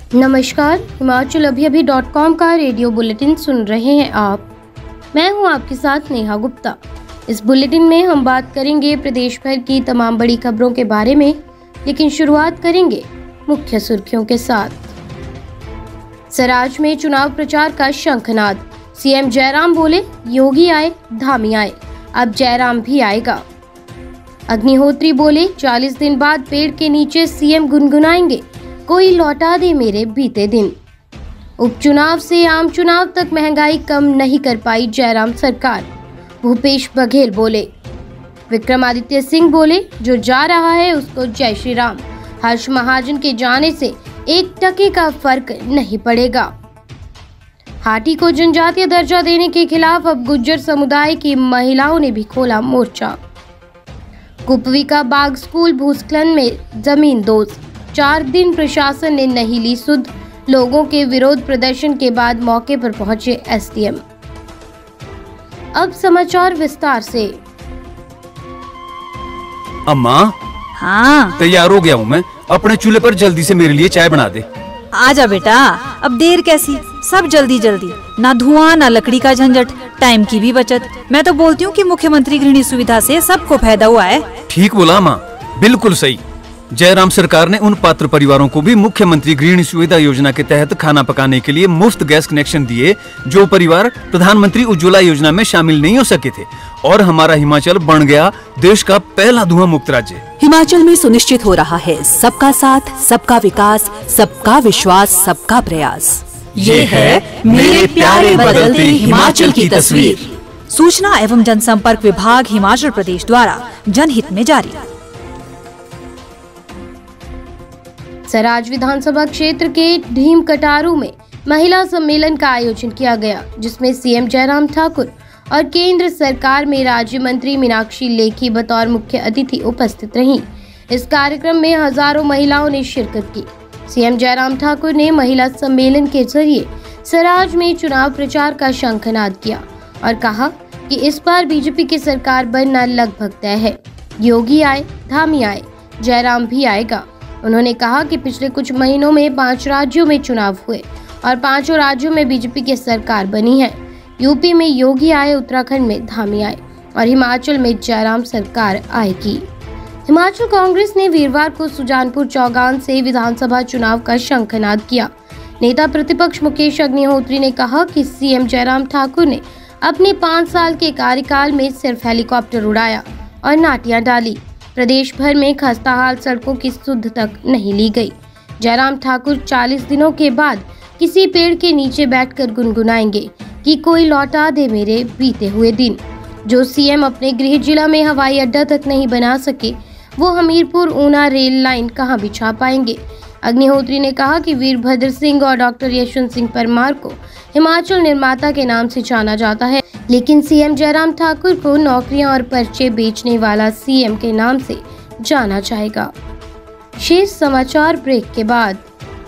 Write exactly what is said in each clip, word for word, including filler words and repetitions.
नमस्कार, Himachal Abhi Abhi dot com का radio bulletin सुन रहे हैं आप। मैं हूं आपके साथ नेहा गुप्ता। इस बुलेटिन में हम बात करेंगे प्रदेश भर की तमाम बड़ी खबरों के बारे में, लेकिन शुरुआत करेंगे मुख्य सुर्खियों के साथ। सराज में चुनाव प्रचार का शंखनाद। सीएम जयराम बोले, योगी आए धामी आए, अब जयराम भी आएगा। अग्निहोत्री बोले, चालीस दिन बाद पेड़ के नीचे सीएम गुनगुनाएंगे, कोई लौटा दे मेरे बीते दिन। उपचुनाव से आम चुनाव तक महंगाई कम नहीं कर पाई जयराम सरकार, भूपेश बघेल बोले। विक्रमादित्य सिंह बोले, जो जा रहा है उसको जय श्री राम, हर्ष महाजन के जाने से एक टके का फर्क नहीं पड़ेगा। हाटी को जनजातीय दर्जा देने के खिलाफ अब गुज्जर समुदाय की महिलाओं ने भी खोला मोर्चा। कुपवी का बाग स्कूल भूस्खलन में जमीन दोज, चार दिन प्रशासन ने नहीं ली सुध। लोगों के विरोध प्रदर्शन के बाद मौके पर पहुंचे एसडीएम। अब समाचार विस्तार से। अम्मा, हाँ तैयार हो गया हूँ मैं, अपने चूल्हे पर जल्दी से मेरे लिए चाय बना दे। आजा बेटा, अब देर कैसी, सब जल्दी जल्दी, ना धुआं ना लकड़ी का झंझट, टाइम की भी बचत। मैं तो बोलती हूँ कि मुख्यमंत्री गृहिणी सुविधा से सबको फायदा हुआ है। ठीक बोला माँ, बिल्कुल सही। जयराम सरकार ने उन पात्र परिवारों को भी मुख्यमंत्री गृहिणी सुविधा योजना के तहत खाना पकाने के लिए मुफ्त गैस कनेक्शन दिए, जो परिवार प्रधानमंत्री उज्ज्वला योजना में शामिल नहीं हो सके थे। और हमारा हिमाचल बन गया देश का पहला धुआं मुक्त राज्य। हिमाचल में सुनिश्चित हो रहा है सबका साथ, सबका विकास, सबका विश्वास, सबका प्रयास। ये है मेरे प्यारे बदलते हिमाचल की तस्वीर। सूचना एवं जनसंपर्क विभाग हिमाचल प्रदेश द्वारा जनहित में जारी। सराज विधानसभा क्षेत्र के ढीम कटारू में महिला सम्मेलन का आयोजन किया गया, जिसमें सीएम जयराम ठाकुर और केंद्र सरकार में राज्य मंत्री मीनाक्षी लेखी बतौर मुख्य अतिथि उपस्थित रहीं। इस कार्यक्रम में हजारों महिलाओं ने शिरकत की। सीएम जयराम ठाकुर ने महिला सम्मेलन के जरिए सराज में चुनाव प्रचार का शंखनाद किया और कहा कि इस बार बीजेपी की सरकार बनना लगभग तय है। योगी आए धामी आए, जयराम भी आएगा। उन्होंने कहा कि पिछले कुछ महीनों में पांच राज्यों में चुनाव हुए और पांचों राज्यों में बीजेपी की सरकार बनी है। यूपी में योगी आए, उत्तराखंड में धामी आए और हिमाचल में जयराम सरकार आएगी। हिमाचल कांग्रेस ने वीरवार को सुजानपुर चौगान से विधानसभा चुनाव का शंखनाद किया। नेता प्रतिपक्ष मुकेश अग्निहोत्री ने कहा कि सीएम जयराम ठाकुर ने अपने पाँच साल के कार्यकाल में सिर्फ हेलीकॉप्टर उड़ाया और नाटियां डाली। प्रदेश भर में खस्ताहाल सड़कों की सुध तक नहीं ली गई। जयराम ठाकुर चालीस दिनों के बाद किसी पेड़ के नीचे बैठकर गुनगुनाएंगे कि कोई लौटा दे मेरे बीते हुए दिन। जो सीएम अपने गृह जिला में हवाई अड्डा तक नहीं बना सके, वो हमीरपुर ऊना रेल लाइन कहां बिछा पाएंगे। अग्निहोत्री ने कहा कि वीरभद्र सिंह और डॉक्टर यशवंत सिंह परमार को हिमाचल निर्माता के नाम से जाना जाता है, लेकिन सीएम जयराम ठाकुर को नौकरियां और पर्चे बेचने वाला सीएम के नाम से जाना जाएगा। शेष समाचार ब्रेक के बाद।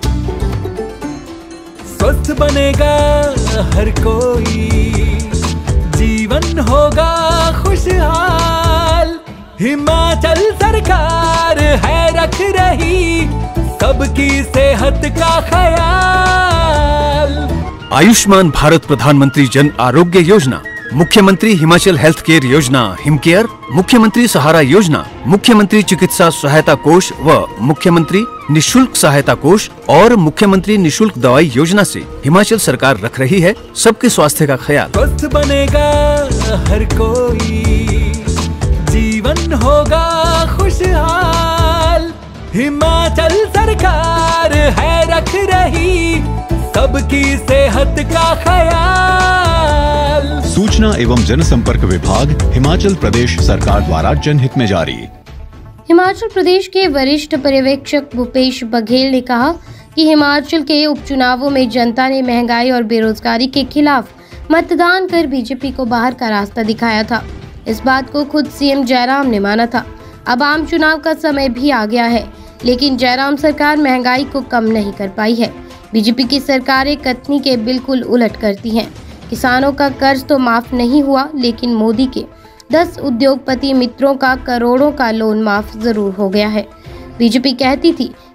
स्वस्थ बनेगा हर कोई, जीवन होगा खुशहाल। हिमाचल सरकार है रख रही सबकी सेहत का ख्याल। आयुष्मान भारत प्रधानमंत्री जन आरोग्य योजना, मुख्यमंत्री हिमाचल हेल्थ केयर योजना हिमकेयर, मुख्यमंत्री सहारा योजना, मुख्यमंत्री चिकित्सा सहायता कोष व मुख्यमंत्री निशुल्क सहायता कोष और मुख्यमंत्री निशुल्क दवाई योजना से हिमाचल सरकार रख रही है सबके स्वास्थ्य का ख्याल। स्वस्थ बनेगा हर कोई, जीवन होगा खुशहाल। हिमाचल सरकार है रख रही सबकी सेहत का ख्याल। सूचना एवं जनसंपर्क विभाग हिमाचल प्रदेश सरकार द्वारा जनहित में जारी। हिमाचल प्रदेश के वरिष्ठ पर्यवेक्षक भूपेश बघेल ने कहा कि हिमाचल के उपचुनावों में जनता ने महंगाई और बेरोजगारी के खिलाफ मतदान कर बीजेपी को बाहर का रास्ता दिखाया था। इस बात को खुद सीएम जयराम ने माना था। अब आम चुनाव का समय भी आ गया है, लेकिन जयराम सरकार महंगाई को कम नहीं कर पाई है। बीजेपी की सरकारें कथनी के बिल्कुल उलट करती हैं। किसानों का कर्ज तो माफ नहीं हुआ, लेकिन मोदी के दस उद्योगपति मित्रों का करोड़ों का लोन माफ जरूर हो गया है। बीजेपी कहती थी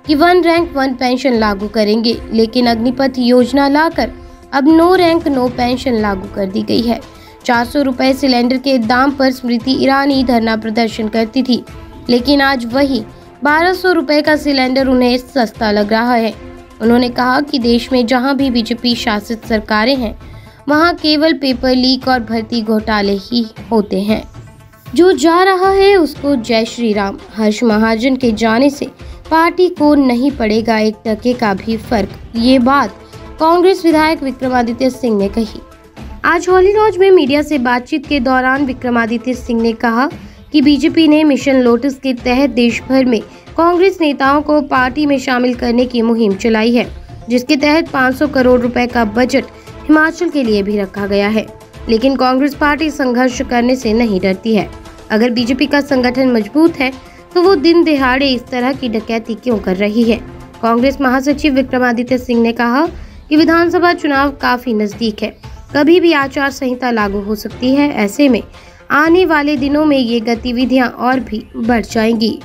कि वन रैंक वन पेंशन लागू करेंगे, लेकिन अग्निपथ योजना लाकर अब नो रैंक नो पेंशन लागू कर दी गई है। चार सौ रुपए सिलेंडर के दाम पर स्मृति ईरानी धरना प्रदर्शन करती थी, लेकिन आज वही बारह सौ रुपए का सिलेंडर उन्हें सस्ता लग रहा है। उन्होंने कहा कि देश में जहां भी बीजेपी शासित सरकारें हैं, वहां केवल पेपर लीक और भर्ती घोटाले ही होते हैं। जो जा रहा है उसको जय श्री राम। हर्ष महाजन के जाने से पार्टी को नहीं पड़ेगा एक टके का भी फर्क, ये बात कांग्रेस विधायक विक्रमादित्य सिंह ने कही। आज हॉली लॉज में मीडिया से बातचीत के दौरान विक्रमादित्य सिंह ने कहा कि बीजेपी ने मिशन लोटस के तहत देश भर में कांग्रेस नेताओं को पार्टी में शामिल करने की मुहिम चलाई है, जिसके तहत पाँच सौ करोड़ रुपए का बजट हिमाचल के लिए भी रखा गया है। लेकिन कांग्रेस पार्टी संघर्ष करने से नहीं डरती है। अगर बीजेपी का संगठन मजबूत है तो वो दिन दिहाड़े इस तरह की डकैती क्यों कर रही है। कांग्रेस महासचिव विक्रमादित्य सिंह ने कहा कि विधानसभा चुनाव काफी नजदीक है, कभी भी आचार संहिता लागू हो सकती है। ऐसे में आने वाले दिनों में ये गतिविधियां और भी बढ़ जाएंगी।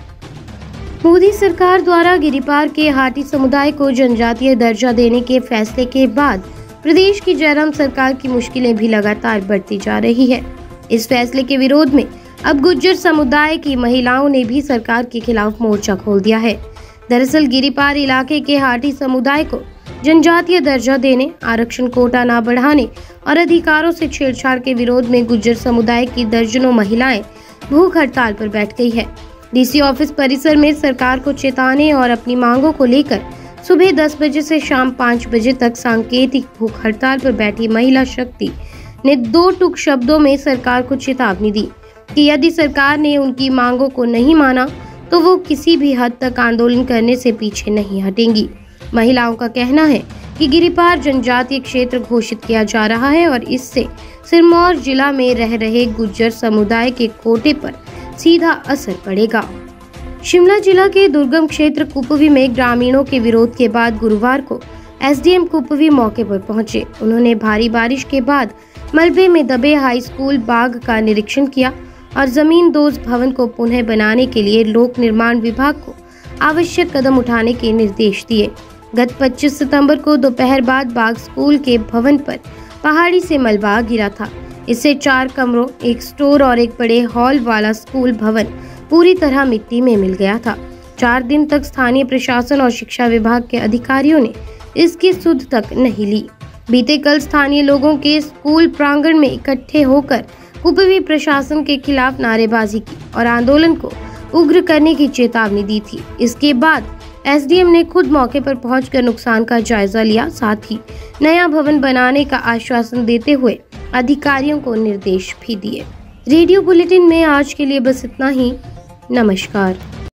मोदी सरकार द्वारा गिरिपार के हाटी समुदाय को जनजातीय दर्जा देने के फैसले के बाद प्रदेश की जयराम सरकार की मुश्किलें भी लगातार बढ़ती जा रही है। इस फैसले के विरोध में अब गुज्जर समुदाय की महिलाओं ने भी सरकार के खिलाफ मोर्चा खोल दिया है। दरअसल गिरिपार इलाके के हाटी समुदाय को जनजातीय दर्जा देने, आरक्षण कोटा न बढ़ाने और अधिकारों से छेड़छाड़ के विरोध में गुज्जर समुदाय की दर्जनों महिलाएं भूख हड़ताल पर बैठ गई है। डीसी ऑफिस परिसर में सरकार को चेताने और अपनी मांगों को लेकर सुबह दस बजे से शाम पाँच बजे तक सांकेतिक भूख हड़ताल पर बैठी महिला शक्ति ने दो टूक शब्दों में सरकार को चेतावनी दी कि यदि सरकार ने उनकी मांगों को नहीं माना तो वो किसी भी हद तक आंदोलन करने से पीछे नहीं हटेंगी। महिलाओं का कहना है कि गिरिपार जनजातीय क्षेत्र घोषित किया जा रहा है और इससे सिरमौर जिला में रह रहे गुज्जर समुदाय के कोटे पर सीधा असर पड़ेगा। शिमला जिला के दुर्गम क्षेत्र कुपवी में ग्रामीणों के विरोध के बाद गुरुवार को एसडीएम कुपवी मौके पर पहुंचे। उन्होंने भारी बारिश के बाद मलबे में दबे हाई स्कूल बाग का निरीक्षण किया और जमीन दोज भवन को पुनः बनाने के लिए लोक निर्माण विभाग को आवश्यक कदम उठाने के निर्देश दिए। गत पच्चीस सितंबर को दोपहर बाद बाग स्कूल के भवन पर पहाड़ी से मलबा गिरा था। इससे चार कमरों, एक स्टोर और एक बड़े हॉल वाला स्कूल भवन पूरी तरह मिट्टी में मिल गया था। चार दिन तक स्थानीय प्रशासन और शिक्षा विभाग के अधिकारियों ने इसकी सुध तक नहीं ली। बीते कल स्थानीय लोगों के स्कूल प्रांगण में इकट्ठे होकर कुपवी प्रशासन के खिलाफ नारेबाजी की और आंदोलन को उग्र करने की चेतावनी दी थी। इसके बाद एसडीएम ने खुद मौके पर पहुंचकर नुकसान का जायजा लिया, साथ ही नया भवन बनाने का आश्वासन देते हुए अधिकारियों को निर्देश भी दिए। रेडियो बुलेटिन में आज के लिए बस इतना ही। नमस्कार।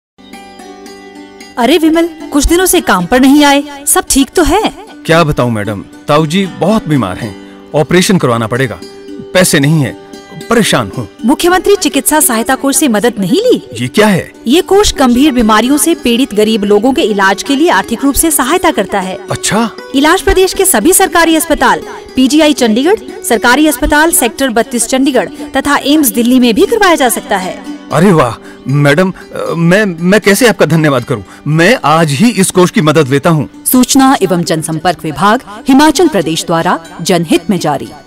अरे विमल, कुछ दिनों से काम पर नहीं आए, सब ठीक तो है? क्या बताऊं मैडम, ताऊ जी बहुत बीमार हैं, ऑपरेशन करवाना पड़ेगा, पैसे नहीं है, परेशान हूँ। मुख्यमंत्री चिकित्सा सहायता कोष से मदद नहीं ली? ये क्या है? ये कोष गंभीर बीमारियों से पीड़ित गरीब लोगों के इलाज के लिए आर्थिक रूप से सहायता करता है। अच्छा। इलाज प्रदेश के सभी सरकारी अस्पताल, पीजीआई चंडीगढ़, सरकारी अस्पताल सेक्टर बत्तीस चंडीगढ़ तथा एम्स दिल्ली में भी करवाया जा सकता है। अरे वाह मैडम, मैं मैं कैसे आपका धन्यवाद करूं? मैं आज ही इस कोष की मदद लेता हूं। सूचना एवं जनसंपर्क विभाग हिमाचल प्रदेश द्वारा जनहित में जारी।